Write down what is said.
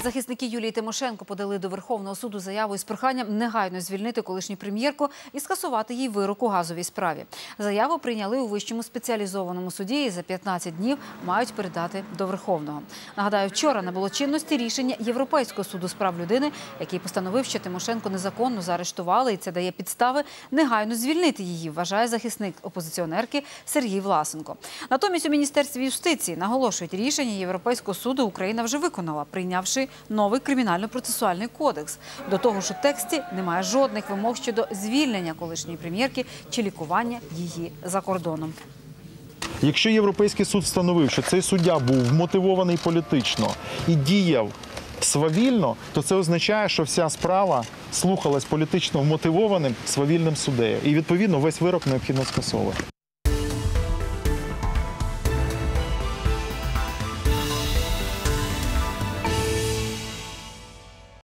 Захисники Юлії Тимошенко подали до Верховного суду заяву із проханням негайно звільнити колишню прем'єрку і скасувати їй вирок у газовій справі. Заяву прийняли у Вищому спеціалізованому суді і за 15 днів мають передати до Верховного. Нагадаю, вчора набуло чинності рішення Європейського суду з прав людини, який постановив, що Тимошенко незаконно заарештували, і це дає підстави негайно звільнити її, вважає захисник опозиціонерки Сергій Власенко. Натомість у Міністерстві юстиції наголошують, рішення Європейського суду Україна вже виконала, прийнявши новий кримінально-процесуальний кодекс. До того ж, у тексті немає жодних вимог щодо звільнення колишньої прем'єрки чи лікування її за кордоном. Якщо Європейський суд встановив, що цей суддя був вмотивований політично і діяв свавільно, то це означає, що вся справа слухалась політично вмотивованим свавільним суддею. І, відповідно, весь вирок необхідно скасовувати.